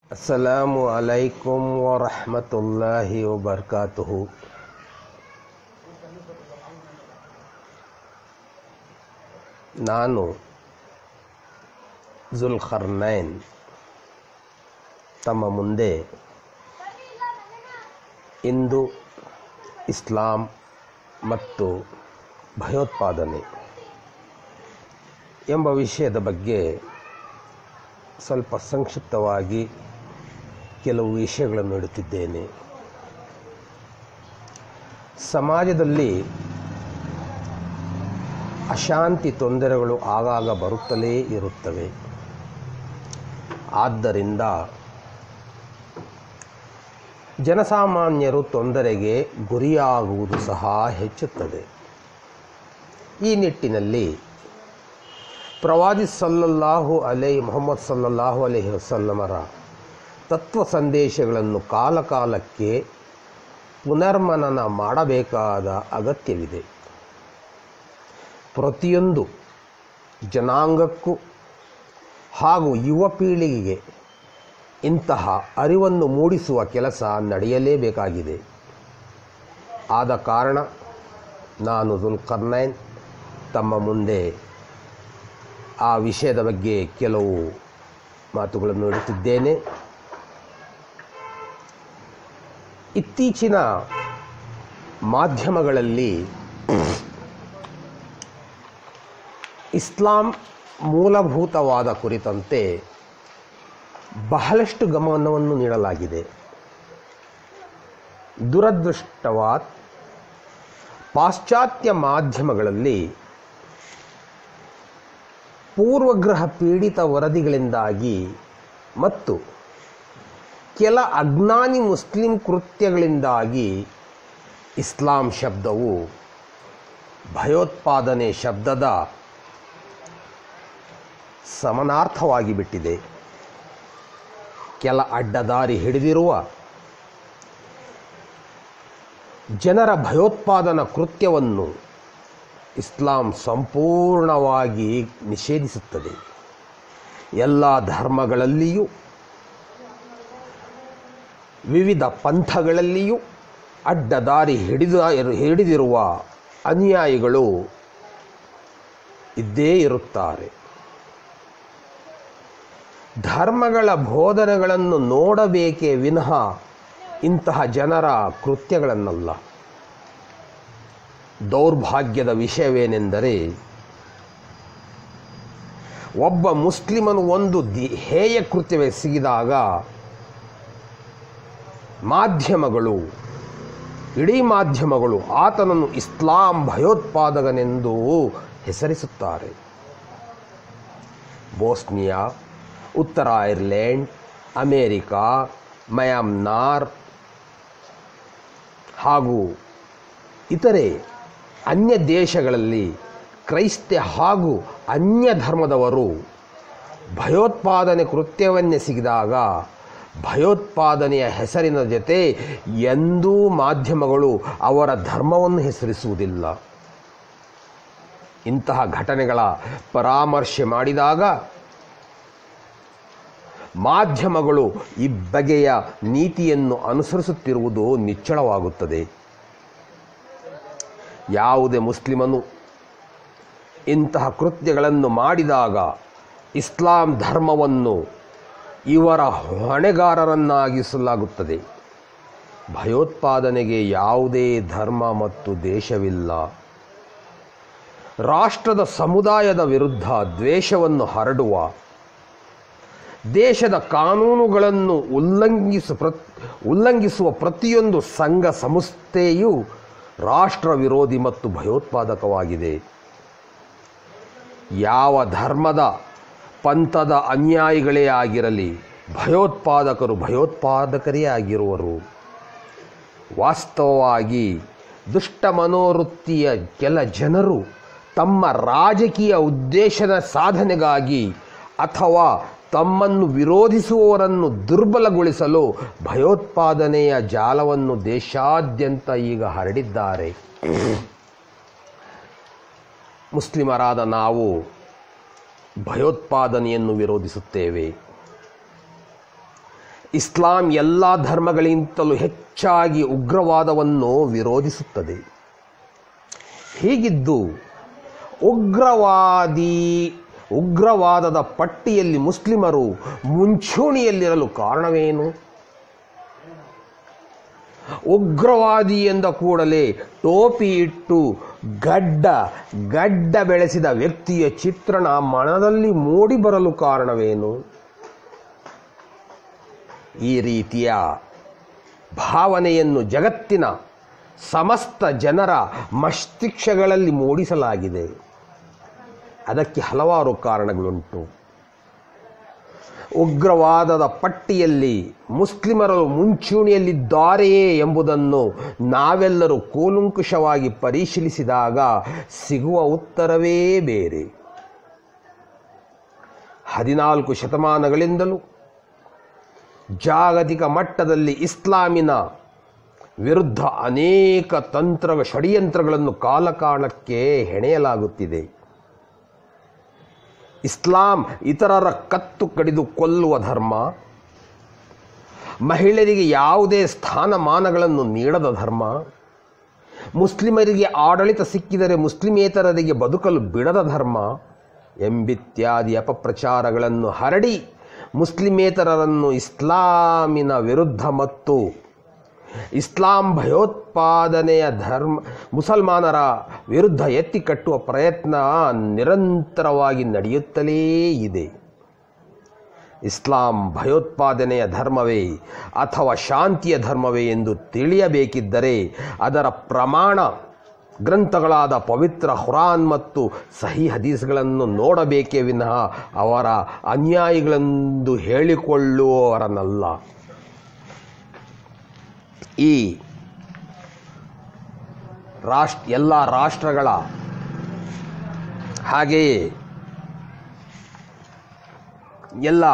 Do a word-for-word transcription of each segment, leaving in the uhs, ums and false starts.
ಅಸ್ಸಲಾಮು ಅಲೈಕುಂ ವರಹಮತುಲ್ಲಾಹಿ ವಬರ್ಕಾತುಹು. ನಾನು ಜುಲ್ಕರ್ನೈನ್ ತಮ್ಮ ಮುಂದೆ ಇಂದು ಇಸ್ಲಾಂ ಮತ್ತು ಭಯೋತ್ಪಾದನೆ ಎಂಬ ವಿಷಯದ ಬಗ್ಗೆ ಸ್ವಲ್ಪ ಸಂಕ್ಷಿಪ್ತವಾಗಿ ಕೆಲವು ವಿಷಯಗಳನ್ನು ಇಡುತ್ತಿದ್ದೇನೆ. ಸಮಾಜದಲ್ಲಿ ಅಶಾಂತಿ ತೊಂದರೆಗಳು ಆಗಾಗ ಬರುತ್ತಲೇ ಇರುತ್ತವೆ. ಆದ್ದರಿಂದ ಜನಸಾಮಾನ್ಯರು ತೊಂದರೆಗೆ ಗುರಿಯಾಗುವುದು ಸಹ ಹೆಚ್ಚುತ್ತದೆ. ಈ ನಿಟ್ಟಿನಲ್ಲಿ ಪ್ರವಾದಿ ಸಲ್ಲಲ್ಲಾಹು ಅಲೈ ಮುಹಮ್ಮದ್ ಸಲ್ಲಲ್ಲಾಹು ಅಲೈಹಿ ವಸಲ್ಲಮರ ತತ್ವ ಸಂದೇಶಗಳನ್ನು ಕಾಲಕಾಲಕ್ಕೆ ಪುನರ್ಮನನ ಮಾಡಬೇಕಾದ ಅಗತ್ಯವಿದೆ. ಪ್ರತಿಯೊಂದು ಜನಾಂಗಕ್ಕೂ ಹಾಗೂ ಯುವ ಪೀಳಿಗೆಗೆ ಇಂತಹ ಅರಿವನ್ನು ಮೂಡಿಸುವ ಕೆಲಸ ನಡೆಯಲೇಬೇಕಾಗಿದೆ. ಆದ ಕಾರಣ ನಾನು ಜುಲ್ಕರ್ನೈನ್ ತಮ್ಮ ಮುಂದೆ ಆ ವಿಷಯದ ಬಗ್ಗೆ ಕೆಲವು ಮಾತುಗಳನ್ನು ಇಡುತ್ತಿದ್ದೇನೆ. ಇತ್ತೀಚಿನ ಮಾಧ್ಯಮಗಳಲ್ಲಿ ಇಸ್ಲಾಂ ಮೂಲಭೂತವಾದ ಕುರಿತಂತೆ ಬಹಳಷ್ಟು ಗಮನವನ್ನು ನೀಡಲಾಗಿದೆ. ದುರದೃಷ್ಟವಶಾತ್ ಪಾಶ್ಚಾತ್ಯ ಮಾಧ್ಯಮಗಳಲ್ಲಿ ಪೂರ್ವಗ್ರಹ ಪೀಡಿತ ವರದಿಗಳಿಂದಾಗಿ ಮತ್ತು ಕೆಲ ಅಜ್ಞಾನಿ ಮುಸ್ಲಿಂ ಕೃತ್ಯಗಳಿಂದಾಗಿ ಇಸ್ಲಾಂ ಶಬ್ದವು ಭಯೋತ್ಪಾದನೆ ಶಬ್ದದ ಸಮಾನಾರ್ಥವಾಗಿ ಬಿಟ್ಟಿದೆ. ಕೆಲ ಅಡ್ಡದಾರಿ ಹಿಡಿದಿರುವ ಜನರ ಭಯೋತ್ಪಾದನಾ ಕೃತ್ಯವನ್ನು ಇಸ್ಲಾಂ ಸಂಪೂರ್ಣವಾಗಿ ನಿಷೇಧಿಸುತ್ತದೆ. ಎಲ್ಲ ಧರ್ಮಗಳಲ್ಲಿಯೂ ವಿವಿಧ ಪಂಥಗಳಲ್ಲಿಯೂ ಅಡ್ಡದಾರಿ ಹಿಡಿದ ಹಿಡಿದಿರುವ ಅನುಯಾಯಿಗಳು ಇದ್ದೇ ಇರುತ್ತಾರೆ. ಧರ್ಮಗಳ ಬೋಧನೆಗಳನ್ನು ನೋಡಬೇಕೇ ವಿನಃ ಇಂತಹ ಜನರ ಕೃತ್ಯಗಳನ್ನಲ್ಲ. ದೌರ್ಭಾಗ್ಯದ ವಿಷಯವೇನೆಂದರೆ, ಒಬ್ಬ ಮುಸ್ಲಿಮನು ಒಂದು ಹೇಯ ಕೃತ್ಯವೆಸಗಿದಾಗ ಮಾಧ್ಯಮಗಳು ಇಡೀ ಮಾಧ್ಯಮಗಳು ಆತನನ್ನು ಇಸ್ಲಾಂ ಭಯೋತ್ಪಾದಕನೆಂದು ಹೆಸರಿಸುತ್ತಾರೆ. ಬೋಸ್ನಿಯಾ, ಉತ್ತರ ಐರ್ಲೆಂಡ್, ಅಮೇರಿಕಾ, ಮಯನ್ಮಾರ್ ಹಾಗೂ ಇತರೆ ಅನ್ಯ ದೇಶಗಳಲ್ಲಿ ಕ್ರೈಸ್ತ ಹಾಗೂ ಅನ್ಯ ಧರ್ಮದವರು ಭಯೋತ್ಪಾದನೆ ಕೃತ್ಯವನ್ನೆಸಗಿದಾಗ ಭಯೋತ್ಪಾದನೆಯ ಹೆಸರಿನ ಜೊತೆ ಎಂದೂ ಮಾಧ್ಯಮಗಳು ಅವರ ಧರ್ಮವನ್ನು ಹೆಸರಿಸುವುದಿಲ್ಲ. ಇಂತಹ ಘಟನೆಗಳ ಪರಾಮರ್ಶೆ ಮಾಡಿದಾಗ ಮಾಧ್ಯಮಗಳು ಈ ಬಗೆಯ ನೀತಿಯನ್ನು ಅನುಸರಿಸುತ್ತಿರುವುದು ನಿಚ್ಚಳವಾಗುತ್ತದೆ. ಯಾವುದೇ ಮುಸ್ಲಿಮನು ಇಂತಹ ಕೃತ್ಯಗಳನ್ನು ಮಾಡಿದಾಗ ಇಸ್ಲಾಂ ಧರ್ಮವನ್ನು ಇವರ ಹೊಣೆಗಾರರನ್ನಾಗಿಸಲಾಗುತ್ತದೆ. ಭಯೋತ್ಪಾದನೆಗೆ ಯಾವುದೇ ಧರ್ಮ ಮತ್ತು ದೇಶವಿಲ್ಲ. ರಾಷ್ಟ್ರದ ಸಮುದಾಯದ ವಿರುದ್ಧ ದ್ವೇಷವನ್ನು ಹರಡುವ, ದೇಶದ ಕಾನೂನುಗಳನ್ನು ಉಲ್ಲಂಘಿಸು ಪ್ರ ಉಲ್ಲಂಘಿಸುವ ಪ್ರತಿಯೊಂದು ಸಂಘ ಸಂಸ್ಥೆಯು ರಾಷ್ಟ್ರ ವಿರೋಧಿ ಮತ್ತು ಭಯೋತ್ಪಾದಕವಾಗಿದೆ. ಯಾವ ಧರ್ಮದ ಪಂಥದ ಅನ್ಯಾಯಿಗಳೇ ಆಗಿರಲಿ, ಭಯೋತ್ಪಾದಕರು ಭಯೋತ್ಪಾದಕರೇ ಆಗಿರುವರು. ವಾಸ್ತವವಾಗಿ ದುಷ್ಟ ಮನೋವೃತ್ತಿಯ ಕೆಲ ಜನರು ತಮ್ಮ ರಾಜಕೀಯ ಉದ್ದೇಶದ ಸಾಧನೆಗಾಗಿ ಅಥವಾ ತಮ್ಮನ್ನು ವಿರೋಧಿಸುವವರನ್ನು ದುರ್ಬಲಗೊಳಿಸಲು ಭಯೋತ್ಪಾದನೆಯ ಜಾಲವನ್ನು ದೇಶಾದ್ಯಂತ ಈಗ ಹರಡಿದ್ದಾರೆ. ಮುಸ್ಲಿಮರಾದ ನಾವು ಭಯೋತ್ಪಾದನೆಯನ್ನು ವಿರೋಧಿಸುತ್ತೇವೆ. ಇಸ್ಲಾಂ ಎಲ್ಲ ಧರ್ಮಗಳಿಗಿಂತಲೂ ಹೆಚ್ಚಾಗಿ ಉಗ್ರವಾದವನ್ನು ವಿರೋಧಿಸುತ್ತದೆ. ಹೀಗಿದ್ದು ಉಗ್ರವಾದಿ ಉಗ್ರವಾದದ ಪಟ್ಟಿಯಲ್ಲಿ ಮುಸ್ಲಿಮರು ಮುಂಚೂಣಿಯಲ್ಲಿರಲು ಕಾರಣವೇನು? ಉಗ್ರವಾದಿ ಎಂದ ಕೂಡಲೇ ಟೋಪಿ ಇಟ್ಟು ಗಡ್ಡ ಗಡ್ಡ ಬೆಳೆಸಿದ ವ್ಯಕ್ತಿಯ ಚಿತ್ರಣ ಮನದಲ್ಲಿ ಮೂಡಿಬರಲು ಕಾರಣವೇನು? ಈ ರೀತಿಯ ಭಾವನೆಯನ್ನು ಜಗತ್ತಿನ ಸಮಸ್ತ ಜನರ ಮಸ್ತಿಷ್ಕಗಳಲ್ಲಿ ಮೂಡಿಸಲಾಗಿದೆ. ಅದಕ್ಕೆ ಹಲವಾರು ಕಾರಣಗಳುಂಟು. ಉಗ್ರವಾದದ ಪಟ್ಟಿಯಲ್ಲಿ ಮುಸ್ಲಿಮರು ಮುಂಚೂಣಿಯಲ್ಲಿದ್ದಾರೆಯೇ ಎಂಬುದನ್ನು ನಾವೆಲ್ಲರೂ ಕೂಲಂಕುಷವಾಗಿ ಪರಿಶೀಲಿಸಿದಾಗ ಸಿಗುವ ಉತ್ತರವೇ ಬೇರೆ. ಹದಿನಾಲ್ಕು ಶತಮಾನಗಳಿಂದಲೂ ಜಾಗತಿಕ ಮಟ್ಟದಲ್ಲಿ ಇಸ್ಲಾಮಿನ ವಿರುದ್ಧ ಅನೇಕ ತಂತ್ರ ಷಡ್ಯಂತ್ರಗಳನ್ನು ಕಾಲಕಾಲಕ್ಕೆ ಹೆಣೆಯಲಾಗುತ್ತಿದೆ. ಇಸ್ಲಾಂ ಇತರರ ಕತ್ತು ಕಡಿದು ಕೊಲ್ಲುವ ಧರ್ಮ, ಮಹಿಳೆಯರಿಗೆ ಯಾವುದೇ ಸ್ಥಾನಮಾನಗಳನ್ನು ನೀಡದ ಧರ್ಮ, ಮುಸ್ಲಿಮರಿಗೆ ಆಡಳಿತ ಸಿಕ್ಕಿದರೆ ಮುಸ್ಲಿಮೇತರರಿಗೆ ಬದುಕಲು ಬಿಡದ ಧರ್ಮ ಎಂಬಿತ್ಯಾದಿ ಅಪಪ್ರಚಾರಗಳನ್ನು ಹರಡಿ ಮುಸ್ಲಿಮೇತರರನ್ನು ಇಸ್ಲಾಮಿನ ವಿರುದ್ಧ ಮತ್ತು ಇಸ್ಲಾಂ ಭಯೋತ್ಪಾದನೆಯ ಧರ್ಮ ಮುಸಲ್ಮಾನರ ವಿರುದ್ಧ ಎತ್ತಿ ಕಟ್ಟುವ ಪ್ರಯತ್ನ ನಿರಂತರವಾಗಿ ನಡೆಯುತ್ತಲೇ ಇದೆ. ಇಸ್ಲಾಂ ಭಯೋತ್ಪಾದನೆಯ ಧರ್ಮವೇ ಅಥವಾ ಶಾಂತಿಯ ಧರ್ಮವೇ ಎಂದು ತಿಳಿಯಬೇಕಿದ್ದರೆ ಅದರ ಪ್ರಮಾಣ ಗ್ರಂಥಗಳಾದ ಪವಿತ್ರ ಖುರಾನ್ ಮತ್ತು ಸಹಿ ಹದೀಸ್ಗಳನ್ನು ನೋಡಬೇಕೇ ವಿನಃ ಅವರ ಅನ್ಯಾಯಿಗಳೆಂದು ಹೇಳಿಕೊಳ್ಳುವವರನ್ನಲ್ಲ. ಈ ರಾಷ್ಟ್ರ ಎಲ್ಲ ರಾಷ್ಟ್ರಗಳ ಹಾಗೆಯೇ ಎಲ್ಲ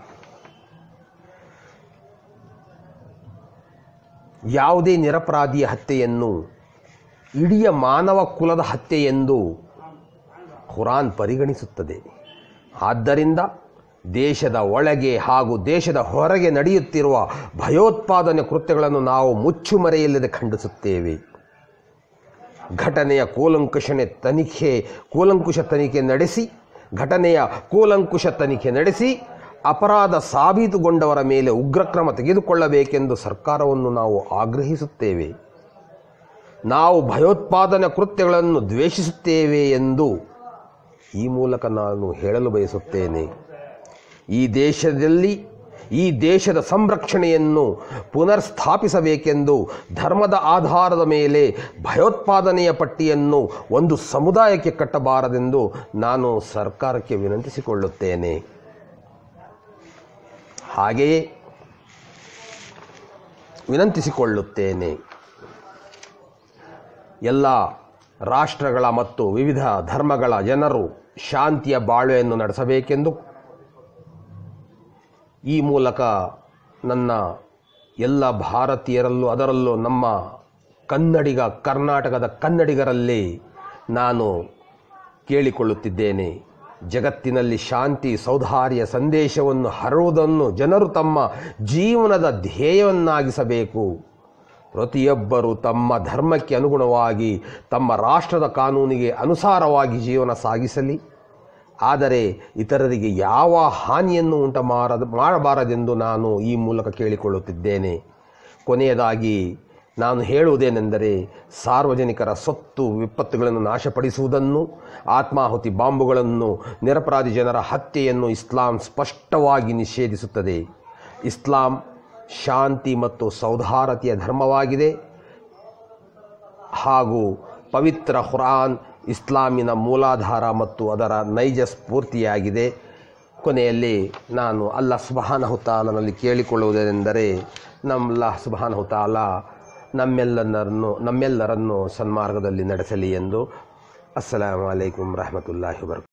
ಯಾವುದೇ ನಿರಪರಾಧಿಯ ಹತ್ಯೆಯನ್ನು ಇಡೀ ಮಾನವ ಕುಲದ ಹತ್ಯೆ ಎಂದು ಖುರಾನ್ ಪರಿಗಣಿಸುತ್ತದೆ. ಆದ್ದರಿಂದ ದೇಶದ ಒಳಗೆ ಹಾಗೂ ದೇಶದ ಹೊರಗೆ ನಡೆಯುತ್ತಿರುವ ಭಯೋತ್ಪಾದನೆ ಕೃತ್ಯಗಳನ್ನು ನಾವು ಮುಚ್ಚುಮರೆಯಿಲ್ಲದೆ ಖಂಡಿಸುತ್ತೇವೆ. ಘಟನೆಯ ಕೂಲಂಕುಷನೆ ತನಿಖೆ ಕೂಲಂಕುಷ ತನಿಖೆ ನಡೆಸಿ ಘಟನೆಯ ಕೂಲಂಕುಷ ತನಿಖೆ ನಡೆಸಿ ಅಪರಾಧ ಸಾಬೀತುಗೊಂಡವರ ಮೇಲೆ ಉಗ್ರಕ್ರಮ ತೆಗೆದುಕೊಳ್ಳಬೇಕೆಂದು ಸರ್ಕಾರವನ್ನು ನಾವು ಆಗ್ರಹಿಸುತ್ತೇವೆ. ನಾವು ಭಯೋತ್ಪಾದನೆ ಕೃತ್ಯಗಳನ್ನು ದ್ವೇಷಿಸುತ್ತೇವೆ ಎಂದು ಈ ಮೂಲಕ ನಾನು ಹೇಳಲು ಬಯಸುತ್ತೇನೆ. ಈ ದೇಶದಲ್ಲಿ ಈ ದೇಶದ ಸಂರಕ್ಷಣೆಯನ್ನು ಪುನರ್ಸ್ಥಾಪಿಸಬೇಕೆಂದು ಧರ್ಮದ ಆಧಾರದ ಮೇಲೆ ಭಯೋತ್ಪಾದನೆಯ ಪಟ್ಟಿಯನ್ನು ಒಂದು ಸಮುದಾಯಕ್ಕೆ ಕಟ್ಟಬಾರದೆಂದು ನಾನು ಸರ್ಕಾರಕ್ಕೆ ವಿನಂತಿಸಿಕೊಳ್ಳುತ್ತೇನೆ. ಹಾಗೆಯೇ ವಿನಂತಿಸಿಕೊಳ್ಳುತ್ತೇನೆ ಎಲ್ಲ ರಾಷ್ಟ್ರಗಳ ಮತ್ತು ವಿವಿಧ ಧರ್ಮಗಳ ಜನರು ಶಾಂತಿಯ ಬಾಳ್ವೆಯನ್ನು ನಡೆಸಬೇಕೆಂದು. ಈ ಮೂಲಕ ನನ್ನ ಎಲ್ಲ ಭಾರತೀಯರಲ್ಲೂ ಅದರಲ್ಲೂ ನಮ್ಮ ಕನ್ನಡಿಗ ಕರ್ನಾಟಕದ ಕನ್ನಡಿಗರಲ್ಲಿ ನಾನು ಕೇಳಿಕೊಳ್ಳುತ್ತಿದ್ದೇನೆ. ಜಗತ್ತಿನಲ್ಲಿ ಶಾಂತಿ ಸೌಹಾರ್ಯ ಸಂದೇಶವನ್ನು ಹರಡುವುದನ್ನು ಜನರು ತಮ್ಮ ಜೀವನದ ಧ್ಯೇಯವನ್ನಾಗಿಸಬೇಕು. ಪ್ರತಿಯೊಬ್ಬರೂ ತಮ್ಮ ಧರ್ಮಕ್ಕೆ ಅನುಗುಣವಾಗಿ ತಮ್ಮ ರಾಷ್ಟ್ರದ ಕಾನೂನಿಗೆ ಅನುಸಾರವಾಗಿ ಜೀವನ ಸಾಗಿಸಲಿ. ಆದರೆ ಇತರರಿಗೆ ಯಾವ ಹಾನಿಯನ್ನು ಉಂಟು ಮಾರದ ಮಾಡಬಾರದೆಂದು ನಾನು ಈ ಮೂಲಕ ಕೇಳಿಕೊಳ್ಳುತ್ತಿದ್ದೇನೆ. ಕೊನೆಯದಾಗಿ ನಾನು ಹೇಳುವುದೇನೆಂದರೆ, ಸಾರ್ವಜನಿಕರ ಸೊತ್ತು ವಿಪತ್ತುಗಳನ್ನು ನಾಶಪಡಿಸುವುದನ್ನು, ಆತ್ಮಾಹುತಿ ಬಾಂಬುಗಳನ್ನು, ನಿರಪರಾಧಿ ಜನರ ಹತ್ಯೆಯನ್ನು ಇಸ್ಲಾಂ ಸ್ಪಷ್ಟವಾಗಿ ನಿಷೇಧಿಸುತ್ತದೆ. ಇಸ್ಲಾಂ ಶಾಂತಿ ಮತ್ತು ಸೌಹಾರ್ದತೆಯ ಧರ್ಮವಾಗಿದೆ ಹಾಗೂ ಪವಿತ್ರ ಖುರಾನ್ ಇಸ್ಲಾಮಿನ ಮೂಲಾಧಾರ ಮತ್ತು ಅದರ ನೈಜ ಸ್ಫೂರ್ತಿಯಾಗಿದೆ. ಕೊನೆಯಲ್ಲಿ ನಾನು ಅಲ್ಲಾಹ್ ಸುಬ್ಹಾನಹು ತಆಲನಲ್ಲಿ ಕೇಳಿಕೊಳ್ಳುವುದೇನೆಂದರೆ, ನಮ್ಮ ಅಲ್ಲಾಹ್ ಸುಬ್ಹಾನಹು ತಆಲ ನಮ್ಮೆಲ್ಲರನ್ನು ನಮ್ಮೆಲ್ಲರನ್ನು ಸನ್ಮಾರ್ಗದಲ್ಲಿ ನಡೆಸಲಿ ಎಂದು. ಅಸ್ಸಲಾಮು ಅಲೈಕುಂ ರಹಮತುಲ್ಲಾಹಿ ವಬರಕಾತುಹು.